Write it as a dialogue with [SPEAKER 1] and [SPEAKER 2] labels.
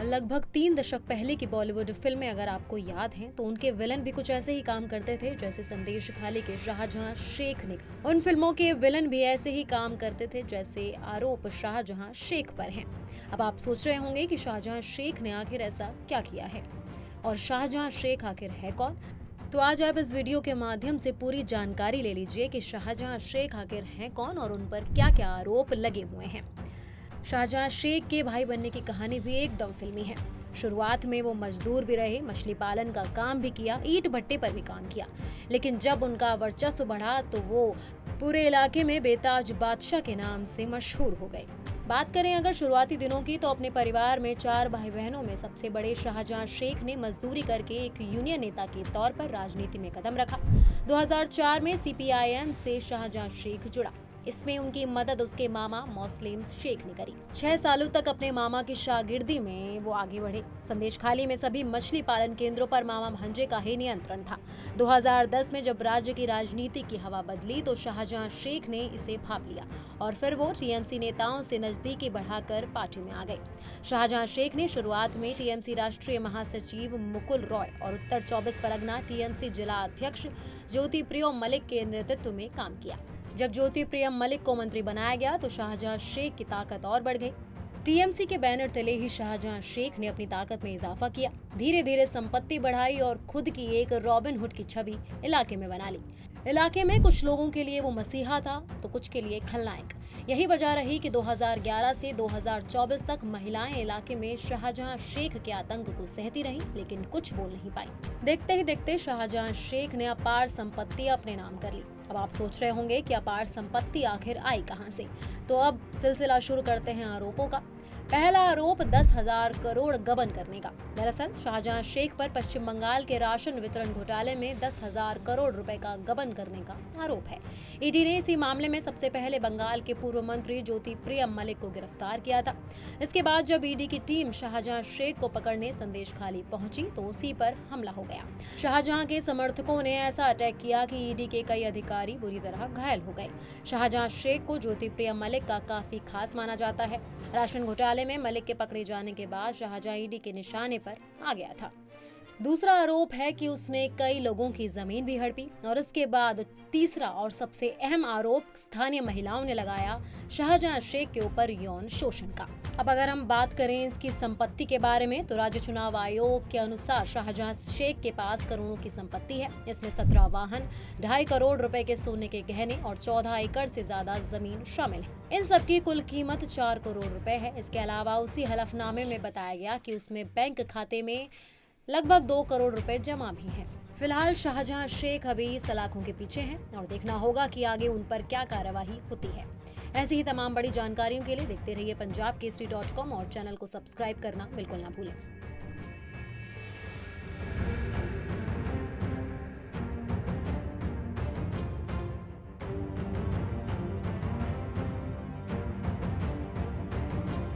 [SPEAKER 1] लगभग 3 दशक पहले की बॉलीवुड फिल्में अगर आपको याद हैं तो उनके विलन भी कुछ ऐसे ही काम करते थे जैसे संदेश खाली के शाहजहां शेख ने। उन फिल्मों के विलन भी ऐसे ही काम करते थे जैसे आरोप शाहजहां शेख पर हैं। अब आप सोच रहे होंगे कि शाहजहां शेख ने आखिर ऐसा क्या किया है और शाहजहां शेख आखिर है कौन। तो आज आप इस वीडियो के माध्यम से पूरी जानकारी ले लीजिए कि शाहजहां शेख आखिर हैं कौन और उन पर क्या क्या आरोप लगे हुए हैं। शाहजहां शेख के भाई बनने की कहानी भी एकदम फिल्मी है। शुरुआत में वो मजदूर भी रहे, मछली पालन का काम भी किया, ईंट भट्टे पर भी काम किया, लेकिन जब उनका वर्चस्व बढ़ा तो वो पूरे इलाके में बेताज बादशाह के नाम से मशहूर हो गए। बात करें अगर शुरुआती दिनों की तो अपने परिवार में 4 भाई बहनों में सबसे बड़े शाहजहां शेख ने मजदूरी करके एक यूनियन नेता के तौर पर राजनीति में कदम रखा। 2004 में सीपीआईएम से शाहजहां शेख जुड़ा। इसमें उनकी मदद उसके मामा मोस्लिम शेख ने करी। 6 सालों तक अपने मामा की शागिर्दी में वो आगे बढ़े। संदेश खाली में सभी मछली पालन केंद्रों पर मामा भांजे का ही नियंत्रण था। 2010 में जब राज्य की राजनीति की हवा बदली तो शाहजहां शेख ने इसे भांप लिया और फिर वो टीएमसी नेताओं से नजदीकी बढ़ाकर पार्टी में आ गए। शाहजहां शेख ने शुरुआत में टीएमसी राष्ट्रीय महासचिव मुकुल रॉय और उत्तर 24 परगना टीएमसी जिला अध्यक्ष ज्योति प्रिय मलिक के नेतृत्व में काम किया। जब ज्योति प्रिय मलिक को मंत्री बनाया गया तो शाहजहां शेख की ताकत और बढ़ गई। टीएमसी के बैनर तले ही शाहजहां शेख ने अपनी ताकत में इजाफा किया, धीरे धीरे संपत्ति बढ़ाई और खुद की एक रॉबिन हुड की छवि इलाके में बना ली। इलाके में कुछ लोगों के लिए वो मसीहा था तो कुछ के लिए खलनायक। यही वजह रही कि 2011 से 2024 तक महिलाएं इलाके में शाहजहां शेख के आतंक को सहती रहीं, लेकिन कुछ बोल नहीं पाई। देखते ही देखते शाहजहां शेख ने अपार संपत्ति अपने नाम कर ली। अब आप सोच रहे होंगे कि अपार संपत्ति आखिर आई कहां से, तो अब सिलसिला शुरू करते हैं आरोपों का। पहला आरोप 10,000 करोड़ गबन करने का। दरअसल शाहजहां शेख पर पश्चिम बंगाल के राशन वितरण घोटाले में 10,000 करोड़ रुपए का गबन करने का आरोप है। ईडी ने इसी मामले में सबसे पहले बंगाल के पूर्व मंत्री ज्योति प्रिय मलिक को गिरफ्तार किया था। इसके बाद जब ईडी की टीम शाहजहां शेख को पकड़ने संदेश खाली पहुंची तो उसी पर हमला हो गया। शाहजहां के समर्थकों ने ऐसा अटैक किया कि ईडी के कई अधिकारी बुरी तरह घायल हो गए। शाहजहां शेख को ज्योति प्रिय मलिक का काफी खास माना जाता है। राशन घोटाले में मलिक के पकड़े जाने के बाद शाहजहां ईडी के निशाने पर आ गया था। दूसरा आरोप है कि उसने कई लोगों की जमीन भी हड़पी और इसके बाद तीसरा और सबसे अहम आरोप स्थानीय महिलाओं ने लगाया शाहजहां शेख के ऊपर यौन शोषण का। अब अगर हम बात करें इसकी संपत्ति के बारे में तो राज्य चुनाव आयोग के अनुसार शाहजहां शेख के पास करोड़ों की संपत्ति है। इसमें 17 वाहन, 2.5 करोड़ रुपए के सोने के गहने और 14 एकड़ से ज्यादा जमीन शामिल है। इन सबकी कुल कीमत 4 करोड़ रुपए है। इसके अलावा उसी हलफनामे में बताया गया कि उसमें बैंक खाते में लगभग 2 करोड़ रुपए जमा भी हैं। फिलहाल शाहजहां शेख अभी सलाखों के पीछे हैं और देखना होगा कि आगे उन पर क्या कार्यवाही होती है। ऐसी ही तमाम बड़ी जानकारियों के लिए देखते रहिए पंजाबकेसरी.com और चैनल को सब्सक्राइब करना बिल्कुल ना भूलें।